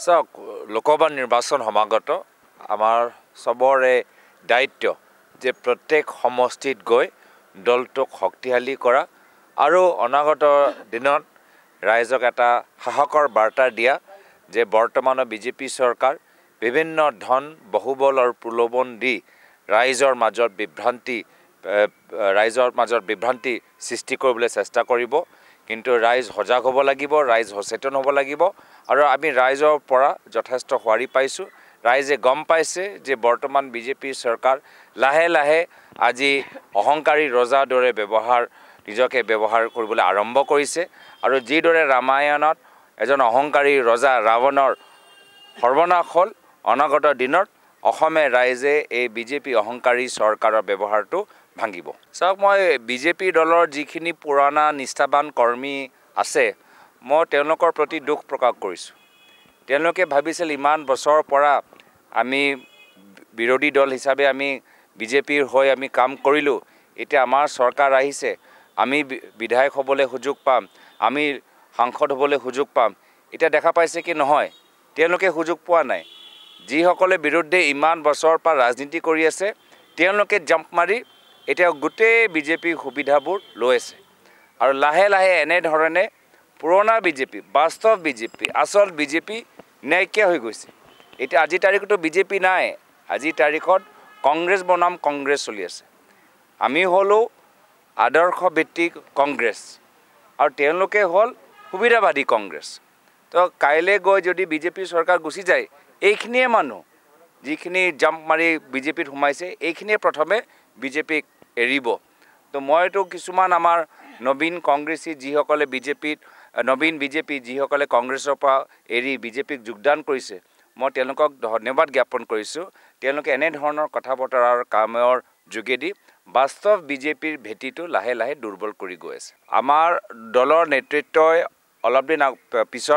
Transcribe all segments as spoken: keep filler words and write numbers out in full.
চাওক লোকসভা নিৰ্বাচন সমাগত আমাৰ সবৰে দায়িত্ব যে প্ৰত্যেক সমষ্টিত গৈ দলটোক শক্তিশালী কৰা আৰু অনাগত দিনত ৰাইজক এটা সাহসৰ বাৰ্তা দিয়া যে বৰ্তমানৰ বিজেপি চৰকাৰ বিভিন্ন ধন বহুবল আৰু প্ৰলোভন দি ৰাইজৰ মাজত বিভ্ৰান্তি ৰাইজৰ মাজত বিভ্ৰান্তি সৃষ্টি কৰিবলৈ চেষ্টা কৰিব কিন্তু ৰাইজ সজাগ হ'ব লাগিব ৰাইজ সচেতন হ'ব লাগিব আৰু আমি ৰাইজৰ পৰা যথেষ্ট সঁহাৰি পাইছোঁ ৰাইজে গম পাইছে যে বৰ্তমান বিজেপি চৰকাৰ লাহে লাহে আজি অহংকাৰী ৰজাৰ দৰে ব্যৱহাৰ নিজকে ব্যৱহাৰ কৰিবলৈ আৰম্ভ কৰিছে আৰু যিদৰে ৰামায়ণত এজন অহংকাৰী ৰজা ৰাৱণৰ সৰ্বনাশ হ'ল অনাগত দিনত অসমে ৰাইজে এই বিজেপি অহংকাৰী চৰকাৰৰ ব্যৱহাৰটো ভাঙিব চাওক মই বিজেপি দলৰ যিখিনি পুৰণা নিষ্ঠাবান কৰ্মী আছে মই তেওঁলোকৰ প্ৰতি দুখ প্ৰকাশ কৰিছোঁ তেওঁলোকে ভাবিছিল ইমান বছৰৰ পৰা আমি বিৰোধী দল হিচাপে আমি বিজেপিৰ হৈ আমি কাম কৰিলোঁ এতিয়া আমাৰ চৰকাৰ আহিছে আমি বিধায়ক হ'বলৈ সুযোগ পাম আমি সাংসদ হ'বলৈ সুযোগ পাম এতিয়া দেখা পাইছে কি নহয় তেওঁলোকে সুযোগ পোৱা নাই যিসকলে বিৰুদ্ধে ইমান বছৰৰ পৰা ৰাজনীতি কৰি আছে তেওঁলোকে জাম্প মাৰি এতিয়া গোটেই বিজেপি সুবিধাবোৰ লৈ আছে আৰু লাহে লাহে এনে ধৰণে পুৰণা বিজেপি বাস্তৱ বিজেপি আচল বিজেপি নাইকিয়া হৈ গৈছে এতিয়া আজি তাৰিখতো বিজেপি নাই আজি তাৰিখত কংগ্ৰেছ বনাম কংগ্ৰেছ চলি আছে আমি হলো আদৰ্শ ভিত্তিক কংগ্ৰেছ আৰু তেওঁলোকে হ'ল সুবিধাবাদী কংগ্ৰেছ তো কাইলৈ গৈ যদি বিজেপি চৰকাৰ গুচি যায় এইখিনিয়ে মানুহ যিখিনি জাম্প মাৰি বিজেপিত সোমাইছে এইখিনিয়ে প্ৰথমে বিজেপিক এৰিব তো মইতো কিছুমান আমাৰ নবীন কংগ্ৰেছী যিসকলে বিজেপিত নবীন বিজেপি যিসকলে কংগ্ৰেছৰ পৰা এৰি বিজেপিক যোগদান কৰিছে মই তেওঁলোকক ধন্যবাদ জ্ঞাপন কৰিছোঁ তেওঁলোকে এনে ধৰণৰ কথা বতৰাৰ কামৰ যোগেদি বাস্তৱ বিজেপিৰ ভেটিটো লাহে লাহে দুৰ্বল কৰি গৈ আছে আমাৰ দলৰ নেতৃত্বই অলপ দিন পিছত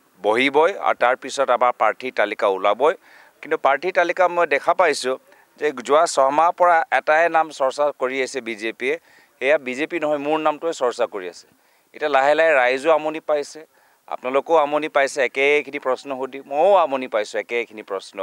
বহিবই আৰু তাৰ পিছত আমাৰ প্ৰাৰ্থী তালিকা ওলাবই কিন্তু প্ৰাৰ্থী তালিকা মই দেখা পাইছোঁ যে যোৱা ছমাহৰ পৰা এটাই নাম চৰ্চা কৰি আছে বিজেপিয়ে এয়া বিজেপি নহয় মোৰ নামটোৱে চৰ্চা কৰি আছে এতিয়া লাহে লাহে ৰাইজো আমনি পাইছে আপোনালোকেও আমনি পাইছে একেখিনি প্ৰশ্ন সুধি ময়ো আমনি পাইছোঁ একেখিনি প্ৰশ্ন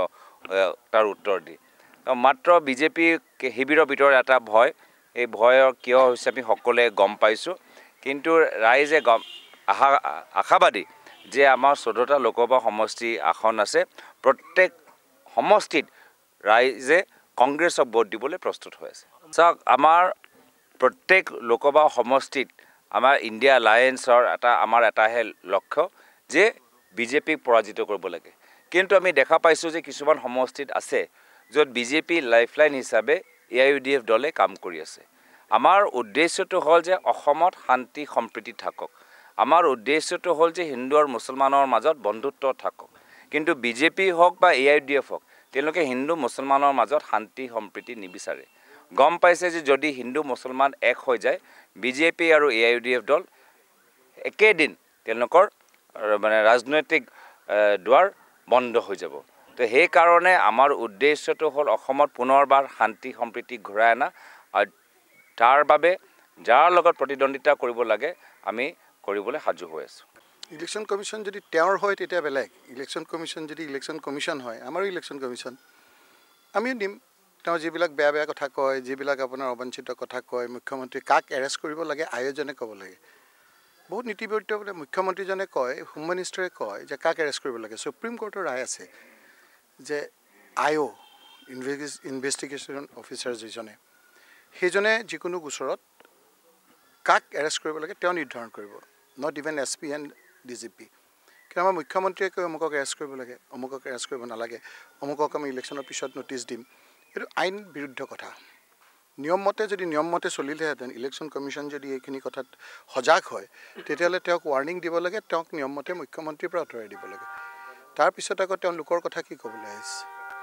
তাৰ উত্তৰ দি মাত্ৰ বিজেপি শিবিৰৰ ভিতৰত এটা ভয় এই ভয়ৰ কিয় হৈছে আমি সকলোৱে গম পাইছোঁ কিন্তু ৰাইজে গম আশা আশাবাদী যে আমাৰ চৈধ্যটা লোকসভা সমষ্টি আসন আছে প্ৰত্যেক সমষ্টিত ৰাইজে কংগ্ৰেছক ভোট দিবলৈ প্ৰস্তুত হৈ আছে চাওক আমাৰ প্ৰত্যেক লোকসভা সমষ্টিত আমাৰ ইণ্ডিয়া এলায়েন্সৰ এটা আমাৰ এটাহে লক্ষ্য যে বিজেপিক পৰাজিত কৰিব লাগে কিন্তু আমি দেখা পাইছোঁ যে কিছুমান সমষ্টিত আছে য'ত বিজেপি লাইফলাইন হিচাপে A I U D F দলে কাম কৰি আছে আমাৰ উদ্দেশ্যটো হ'ল যে অসমত শান্তি সম্প্ৰীতি থাকক আমাৰ উদ্দেশ্যটো হ'ল যে হিন্দু আৰু মুছলমানৰ মাজত বন্ধুত্ব থাকক কিন্তু বিজেপি হওক বা A I U D F হওক তেওঁলোকে হিন্দু মুছলমানৰ মাজত শান্তি সম্প্ৰীতি নিবিচাৰে গম পাইছে যে যদি হিন্দু মুছলমান এক হৈ যায় বিজেপি আৰু A I U D F দল একেদিন তেওঁলোকৰ মানে ৰাজনৈতিক দুৱাৰ বন্ধ হৈ যাব তো সেইকাৰণে আমাৰ উদ্দেশ্যটো হ'ল অসমত পুনৰবাৰ শান্তি সম্প্ৰীতি ঘূৰাই অনা আৰু তাৰ বাবে যাৰ লগত প্ৰতিদ্বন্দ্বিতা কৰিব লাগে আমি কৰিবলৈ সাজু হৈ আছোঁ ইলেকশ্যন কমিশ্যন যদি তেওঁৰ হয় তেতিয়া বেলেগ ইলেকশ্যন কমিশ্যন যদি ইলেকশ্যন কমিশ্যন হয় আমাৰো ইলেকশ্যন কমিশ্যন আমিও দিম তেওঁ যিবিলাক বেয়া বেয়া কথা কয় যিবিলাক আপোনাৰ অবাঞ্ছিত কথা কয় মুখ্যমন্ত্ৰী কাক এৰেষ্ট কৰিব লাগে আয়োজনে ক'ব লাগে বহুত নীতিবদ্ধ বোলে মুখ্যমন্ত্ৰীজনে কয় হোম মিনিষ্টাৰে কয় যে কাক এৰেষ্ট কৰিব লাগে সুপ্ৰিম কোৰ্টৰ ৰায় আছে যে আই অ' ইনভেষ্টিগেশ্যন অফিচাৰ যিজনে সেইজনে যিকোনো গোচৰত কাক এৰেষ্ট কৰিব লাগে তেওঁ নিৰ্ধাৰণ কৰিব not even S P and D G P কিন্তু আমাৰ মুখ্যমন্ত্ৰীয়ে কয় অমুকক এৰেষ্ট কৰিব লাগে অমুকক এৰেষ্ট কৰিব নালাগে অমুকক আমি ইলেকশ্যনৰ পিছত ন'টিছ দিম এইটো আইন বিৰুদ্ধ কথা নিয়মমতে যদি নিয়মমতে চলিলেহেঁতেন ইলেকশ্যন কমিশ্যন যদি এইখিনি কথাত সজাগ হয় তেতিয়াহ'লে তেওঁক ৱাৰ্ণিং দিব লাগে তেওঁক নিয়মমতে মুখ্যমন্ত্ৰীৰ পৰা আঁতৰাই দিব লাগে তাৰপিছত আকৌ তেওঁ লোকৰ কথা কি ক'বলৈ আহিছে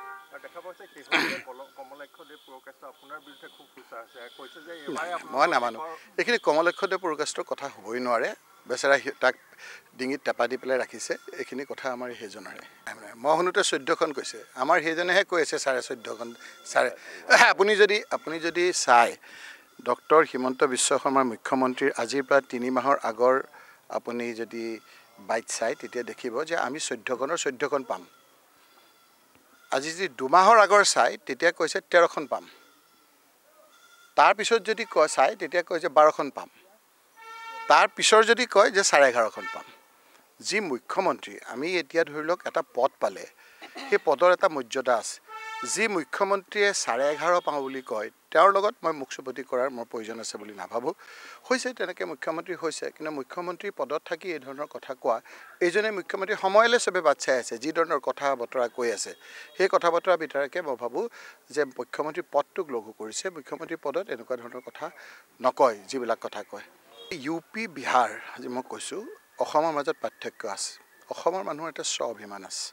মই নামানো এইখিনি কমলক্ষদেৱ পুৰকাষ্টৰ কথা হ'বই নোৱাৰে বেচেৰা তাক ডিঙিত টেপা দি পেলাই ৰাখিছে এইখিনি কথা আমাৰ সেইজনৰে মই শুনোতে চৈধ্যখন কৈছে আমাৰ সেইজনেহে কৈ আছে চাৰে চৈধ্যখন চাৰে আপুনি যদি আপুনি যদি চায় ডক্টৰ হিমন্ত বিশ্ব শৰ্মাৰ মুখ্যমন্ত্ৰীৰ আজিৰ পৰা তিনি মাহৰ আগৰ আপুনি যদি বাইট চাই তেতিয়া দেখিব যে আমি চৈধ্যখনৰ চৈধ্যখন পাম। আজি যদি দুমাহৰ আগৰ চাই তেতিয়া কৈছে তেৰখন পাম। তাৰ পিছত যদি কয় চাই তেতিয়া কয় যে বাৰখন পাম। তাৰ পিছৰ যদি কয় যে চাৰে এঘাৰখন পাম। যি মুখ্যমন্ত্ৰী আমি এতিয়া ধৰি লওক এটা পদ পালে সেই পদৰ এটা মৰ্যাদা আছে। যি মুখ্যমন্ত্ৰীয়ে চাৰে এঘাৰ পাওঁ বুলি কয় তেওঁৰ লগত মই মুখ চুপতি কৰাৰ মোৰ প্ৰয়োজন আছে বুলি নাভাবোঁ। হৈছে তেনেকৈ মুখ্যমন্ত্ৰী হৈছে, কিন্তু মুখ্যমন্ত্ৰী পদত থাকি এই ধৰণৰ কথা কোৱা এইজনে মুখ্যমন্ত্ৰী সময়লৈ চবে বাট চাই আছে। যি ধৰণৰ কথা বতৰা কৈ আছে সেই কথা বতৰা ভিতৰকে মই ভাবোঁ যে মুখ্যমন্ত্ৰী পদটোক লঘু কৰিছে। মুখ্যমন্ত্ৰী পদত এনেকুৱা ধৰণৰ কথা নকয় যিবিলাক কথা কয়। ইউ পি বিহাৰ আজি মই কৈছোঁ অসমৰ মাজত পাৰ্থক্য আছে। অসমৰ মানুহৰ এটা স্বাভিমান আছে।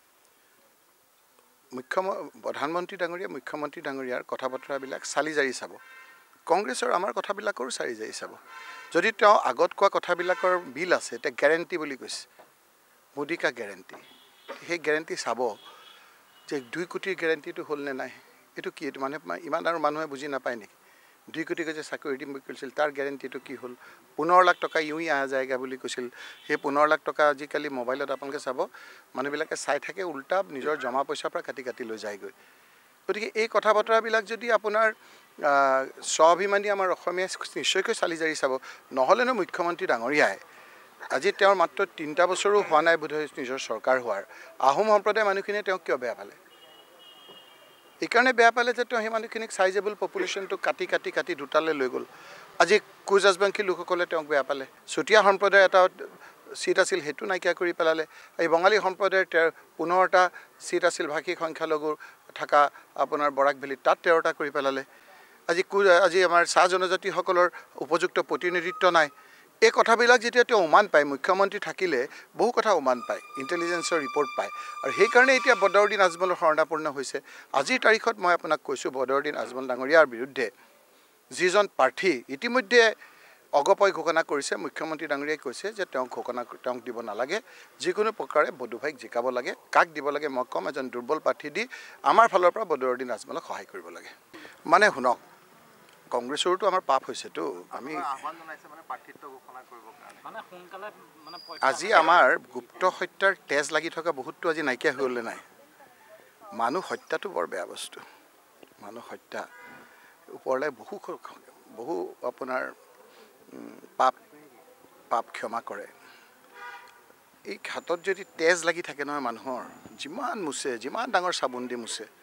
মুখ্যমন্ত্ৰী প্ৰধানমন্ত্ৰী ডাঙৰীয়া মুখ্যমন্ত্ৰী ডাঙৰীয়াৰ কথা বতৰাবিলাক চালি জাৰি চাব। কংগ্ৰেছৰ আমাৰ কথাবিলাকৰো চালি জাৰি চাব। যদি তেওঁ আগত কোৱা কথাবিলাকৰ বিল আছে এতিয়া গেৰেণ্টি বুলি কৈছে, মোদী কা গেৰেণ্টি, সেই গেৰেণ্টি চাব যে দুই কোটিৰ গেৰেণ্টিটো হ'ল নে নাই। এইটো কি, এইটো মানুহে ইমান আৰু মানুহে বুজি নাপায় নেকি? দুই কোটি যে চাকৰি দিম বুলি কৈছিল তাৰ গেৰেণ্টিটো কি হ'ল? পোন্ধৰ লাখ টকা ইউই অহা যায়গা বুলি কৈছিল। সেই পোন্ধৰ লাখ টকা আজিকালি মোবাইলত আপোনালোকে চাব মানুহবিলাকে চাই থাকে, উল্টা নিজৰ জমা পইচাৰ পৰা কাটি কাটি লৈ যায়গৈ। গতিকে এই কথা বতৰাবিলাক যদি আপোনাৰ স্বাভিমানী আমাৰ অসমীয়াই নিশ্চয়কৈ চালি জাৰি চাব। নহ'লেনো মুখ্যমন্ত্ৰী ডাঙৰীয়াই আজি তেওঁৰ মাত্ৰ তিনিটা বছৰো হোৱা নাই বোধহয় নিজৰ চৰকাৰ হোৱাৰ, আহোম সম্প্ৰদায়ৰ মানুহখিনিয়ে তেওঁক কিয় বেয়া পালে? এইকাৰণে বেয়া পালে যে তেওঁ সেই মানুহখিনিক চাইজেবল পপুলেশ্যনটো কাটি কাটি কাটি দুটালৈ লৈ গ'ল। আজি কোচ ৰাজবংশী লোকসকলে তেওঁক বেয়া পালে। চুতীয়া সম্প্ৰদায়ৰ এটা চিট আছিল সেইটো নাইকিয়া কৰি পেলালে। এই বঙালী সম্প্ৰদায়ৰ তেৰ পোন্ধৰটা চিট আছিল ভাষিক সংখ্যালঘু থকা আপোনাৰ বৰাক ভেলীত, তাত তেৰটা কৰি পেলালে। আজি কু আজি আমাৰ চাহ জনজাতিসকলৰ উপযুক্ত প্ৰতিনিধিত্ব নাই। এই কথাবিলাক যেতিয়া তেওঁ উমান পায়, মুখ্যমন্ত্ৰী থাকিলে বহু কথা উমান পায়, ইণ্টেলিজেন্সৰ ৰিপৰ্ট পায়। আৰু সেইকাৰণে এতিয়া বদৰুদ্দিন আজমলৰ শৰণাপন্ন হৈছে। আজিৰ তাৰিখত মই আপোনাক কৈছোঁ বদৰুদ্দিন আজমল ডাঙৰীয়াৰ বিৰুদ্ধে যিজন প্ৰাৰ্থী ইতিমধ্যে অগপয় ঘোষণা কৰিছে, মুখ্যমন্ত্ৰী ডাঙৰীয়াই কৈছে যে তেওঁক ঘোষণা তেওঁক দিব নালাগে, যিকোনো প্ৰকাৰে বডুভাইক জিকাব লাগে। কাক দিব লাগে মই ক'ম, এজন দুৰ্বল প্ৰাৰ্থী দি আমাৰ ফালৰ পৰা বদৰুদ্দিন আজমলক সহায় কৰিব লাগে। মানে শুনক, কংগ্ৰেছৰোতো আমাৰ পাপ হৈছেতো। আমি আজি আমাৰ গুপ্ত হত্যাৰ তেজ লাগি থকা বহুতো আজি নাইকিয়া হৈ গ'লে নাই। মানুহ হত্যাটো বৰ বেয়া বস্তু। মানুহ হত্যা ওপৰলৈ বহু বহু আপোনাৰ পাপ পাপ ক্ষমা কৰে। এই হাতত যদি তেজ লাগি থাকে নহয় মানুহৰ, যিমান মুছে যিমান ডাঙৰ চাবোন দি মুছে